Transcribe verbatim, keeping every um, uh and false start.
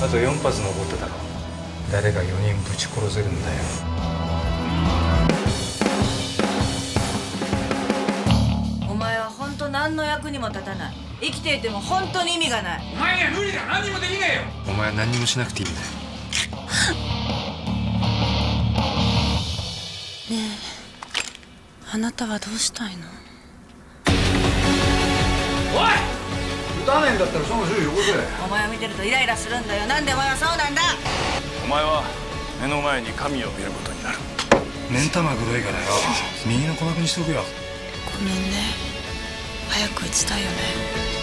あとよん発残ってたろ。誰がよにんぶち殺せるんだよ。 お前は本当何の役にも立たない。生きていても本当に意味がない。 お前には無理だ。何にもできねえよ。 お前は何にもしなくていいんだよ。 ねえ、あなたはどうしたいの？ おい！ 打たねえんだったらその銃よこせ。 お前を見てるとイライラするんだよ。なんでお前はそうなんだ。 お前は目の前に神を見ることになる。 目ん玉黒いからよ、右の鼓膜にしとくよ。 ごめんね。早く打ちたいよね。